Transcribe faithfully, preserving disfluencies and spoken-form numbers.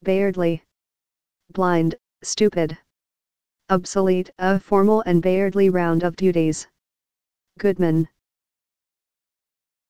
Bayardly. Blind, stupid. Obsolete, a formal and Bayardly round of duties. Goodman.